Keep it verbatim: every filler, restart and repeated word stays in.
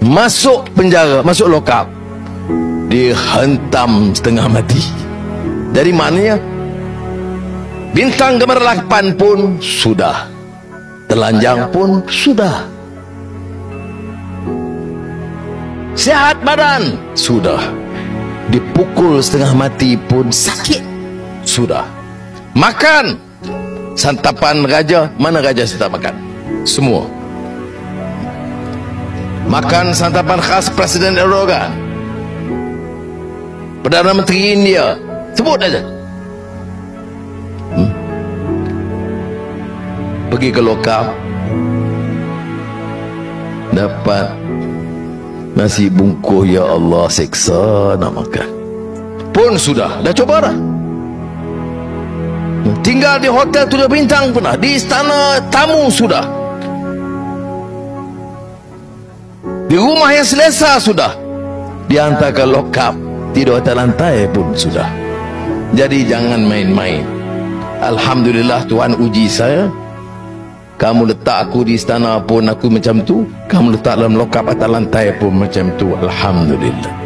masuk penjara, masuk lokap, dihentam setengah mati. Dari maknanya bintang gemerlapan pun sudah, telanjang pun sudah, sehat badan sudah, dipukul setengah mati pun sakit sudah. Makan santapan raja, mana raja tak makan? Semua. Makan santapan khas Presiden Erdogan, Perdana Menteri India, sebut aja. hmm? Pergi ke lokap, dapat nasi bungkus, ya Allah, seksa nak makan pun sudah, dah coba dah. Tinggal di hotel tujuh bintang pun dah, di istana tamu sudah, di rumah yang selesa sudah, dihantar ke lokap, tidur atas lantai pun sudah. Jadi jangan main-main. Alhamdulillah Tuhan uji saya. Kamu letak aku di istana pun aku macam tu, kamu letak dalam lokap atas lantai pun macam tu. Alhamdulillah.